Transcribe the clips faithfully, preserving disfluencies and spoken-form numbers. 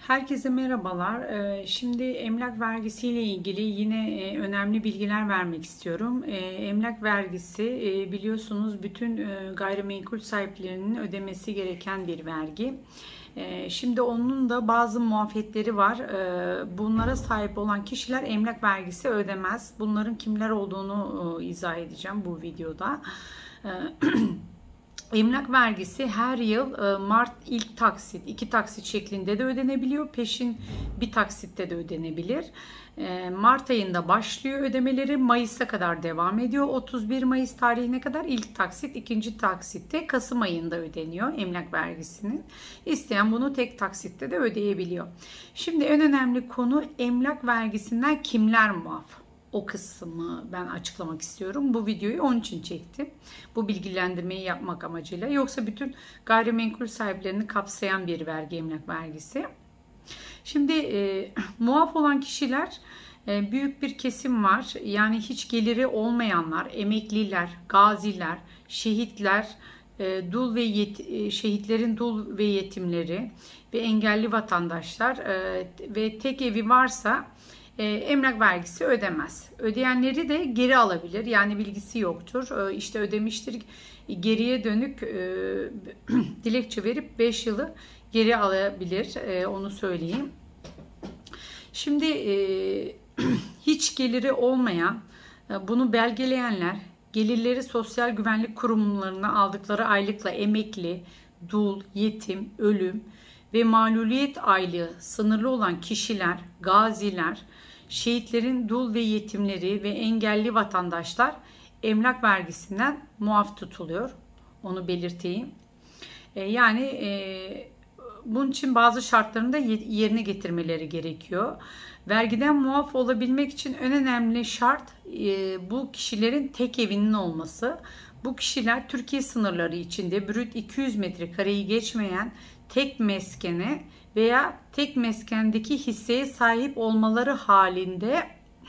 Herkese merhabalar. Ee, Şimdi emlak vergisi ile ilgili yine e, önemli bilgiler vermek istiyorum. Ee, Emlak vergisi e, biliyorsunuz bütün e, gayrimenkul sahiplerinin ödemesi gereken bir vergi. Ee, Şimdi onun da bazı muafiyetleri var. Ee, Bunlara sahip olan kişiler emlak vergisi ödemez. Bunların kimler olduğunu e, izah edeceğim bu videoda. Ee, Emlak vergisi her yıl Mart ilk taksit, iki taksit şeklinde de ödenebiliyor. Peşin bir taksitte de ödenebilir. Mart ayında başlıyor ödemeleri, Mayıs'a kadar devam ediyor. otuz bir Mayıs tarihine kadar ilk taksit, ikinci taksitte Kasım ayında ödeniyor emlak vergisinin. İsteyen bunu tek taksitte de ödeyebiliyor. Şimdi en önemli konu emlak vergisinden kimler muaf? O kısmı ben açıklamak istiyorum. Bu videoyu onun için çektim. Bu bilgilendirmeyi yapmak amacıyla. Yoksa bütün gayrimenkul sahiplerini kapsayan bir vergi, emlak vergisi. Şimdi e, muaf olan kişiler e, büyük bir kesim var. Yani hiç geliri olmayanlar, emekliler, gaziler, şehitler, e, dul ve yet, e, şehitlerin dul ve yetimleri ve engelli vatandaşlar e, ve tek evi varsa E, emlak vergisi ödemez. Ödeyenleri de geri alabilir. Yani bilgisi yoktur. E, işte ödemiştir. Geriye dönük e, dilekçe verip beş yılı geri alabilir. E, onu söyleyeyim. Şimdi e, hiç geliri olmayan, e, bunu belgeleyenler, gelirleri sosyal güvenlik kurumlarına aldıkları aylıkla emekli, dul, yetim, ölüm ve maluliyet aylığı sınırlı olan kişiler, gaziler, şehitlerin dul ve yetimleri ve engelli vatandaşlar emlak vergisinden muaf tutuluyor. Onu belirteyim. Yani e, bunun için bazı şartlarını da yerine getirmeleri gerekiyor. Vergiden muaf olabilmek için en önemli şart e, bu kişilerin tek evinin olması. Bu kişiler Türkiye sınırları içinde brüt iki yüz metrekareyi geçmeyen tek meskene veya tek meskendeki hisseye sahip olmaları halinde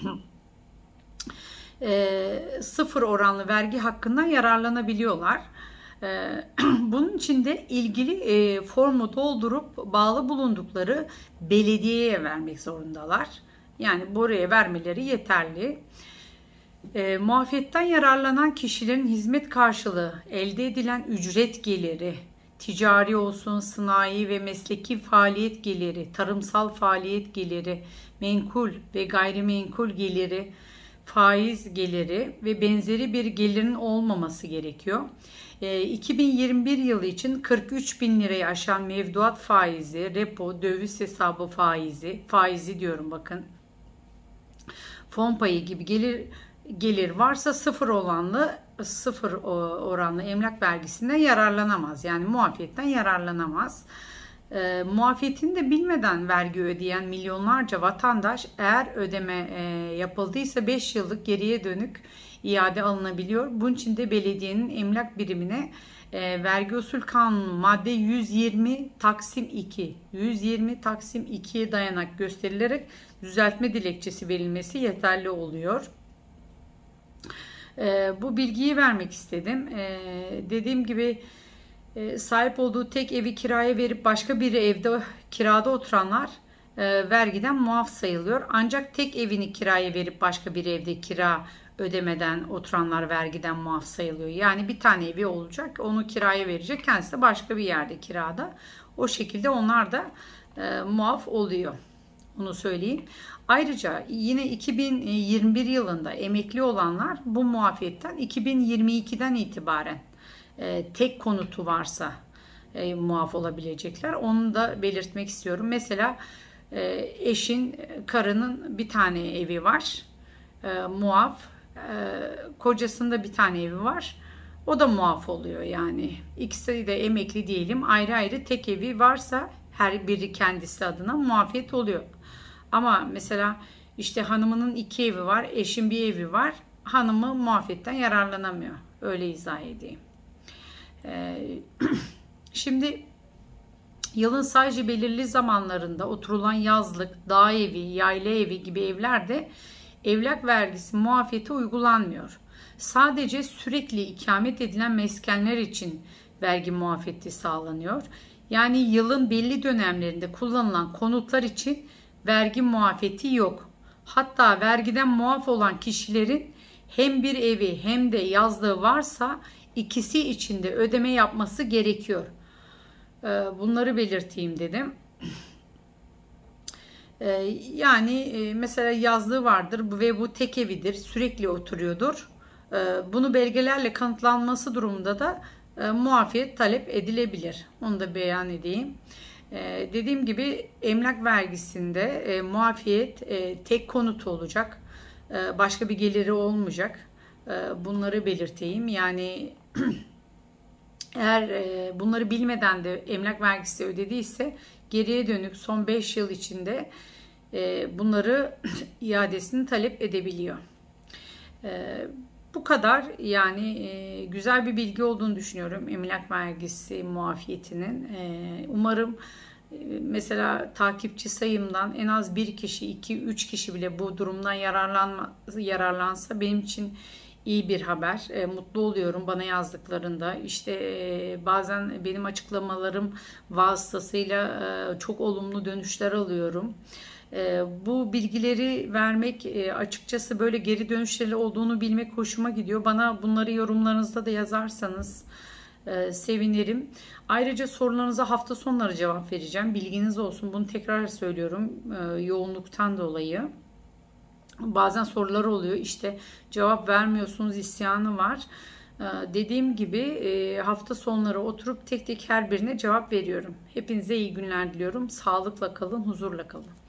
e, sıfır oranlı vergi hakkından yararlanabiliyorlar. E, bunun için de ilgili e, formu doldurup bağlı bulundukları belediyeye vermek zorundalar. Yani buraya vermeleri yeterli. E, muafiyetten yararlanan kişilerin hizmet karşılığı elde edilen ücret geliri, ticari olsun, sanayi ve mesleki faaliyet geliri, tarımsal faaliyet geliri, menkul ve gayrimenkul geliri, faiz geliri ve benzeri bir gelirin olmaması gerekiyor. E, iki bin yirmi bir yılı için kırk üç bin lirayı aşan mevduat faizi, repo, döviz hesabı faizi, faizi diyorum bakın, fon payı gibi gelir gelir varsa sıfır oranlı sıfır oranlı emlak vergisinden yararlanamaz. Yani muafiyetten yararlanamaz. E, muafiyetini de bilmeden vergi ödeyen milyonlarca vatandaş eğer ödeme e, yapıldıysa beş yıllık geriye dönük iade alınabiliyor. Bunun için de belediyenin emlak birimine e, vergi usul kanunu madde yüz yirmi taksim iki yüz yirmi taksim ikiye dayanak gösterilerek düzeltme dilekçesi verilmesi yeterli oluyor. Ee, bu bilgiyi vermek istedim. Ee, dediğim gibi e, sahip olduğu tek evi kiraya verip başka bir evde kirada oturanlar e, vergiden muaf sayılıyor. Ancak tek evini kiraya verip başka bir evde kira ödemeden oturanlar vergiden muaf sayılıyor. Yani bir tane evi olacak, onu kiraya verecek, kendisi de başka bir yerde kirada. O şekilde onlar da e, muaf oluyor. Onu söyleyeyim. Ayrıca yine iki bin yirmi bir yılında emekli olanlar bu muafiyetten iki bin yirmi ikiden itibaren e, tek konutu varsa e, muaf olabilecekler. Onu da belirtmek istiyorum. Mesela e, eşin, karının bir tane evi var. E, muaf. E, kocasının da bir tane evi var. O da muaf oluyor yani. İkisi de emekli diyelim. Ayrı ayrı tek evi varsa her biri kendisi adına muafiyet oluyor. Ama mesela işte hanımının iki evi var, eşin bir evi var. Hanımı muafiyetten yararlanamıyor. Öyle izah edeyim. Ee, Şimdi yılın sadece belirli zamanlarında oturulan yazlık, dağ evi, yayla evi gibi evlerde emlak vergisi muafiyeti uygulanmıyor. Sadece sürekli ikamet edilen meskenler için vergi muafiyeti sağlanıyor. Yani yılın belli dönemlerinde kullanılan konutlar için vergi muafiyeti yok. Hatta vergiden muaf olan kişilerin hem bir evi hem de yazlığı varsa ikisi için de ödeme yapması gerekiyor. Bunları belirteyim dedim. Yani mesela yazlığı vardır ve bu tek evidir, sürekli oturuyordur. Bunu belgelerle kanıtlanması durumunda da muafiyet talep edilebilir. Onu da beyan edeyim. Dediğim gibi emlak vergisinde muafiyet tek konut olacak. Başka bir geliri olmayacak. Bunları belirteyim. Yani eğer bunları bilmeden de emlak vergisi ödediyse geriye dönük son beş yıl içinde bunları iadesini talep edebiliyor. Bu kadar, yani güzel bir bilgi olduğunu düşünüyorum emlak vergisi muafiyetinin. Umarım mesela takipçi sayımdan en az bir kişi, iki, üç kişi bile bu durumdan yararlanma, yararlansa benim için iyi bir haber. E, mutlu oluyorum bana yazdıklarında. İşte e, bazen benim açıklamalarım vasıtasıyla e, çok olumlu dönüşler alıyorum. E, bu bilgileri vermek, e, açıkçası böyle geri dönüşleri olduğunu bilmek hoşuma gidiyor. Bana bunları yorumlarınızda da yazarsanız e, sevinirim. Ayrıca sorularınıza hafta sonları cevap vereceğim. Bilginiz olsun. Bunu tekrar söylüyorum e, yoğunluktan dolayı. Bazen sorular oluyor, işte cevap vermiyorsunuz isyanı var. Ee, dediğim gibi e, hafta sonları oturup tek tek her birine cevap veriyorum. Hepinize iyi günler diliyorum. Sağlıkla kalın, huzurla kalın.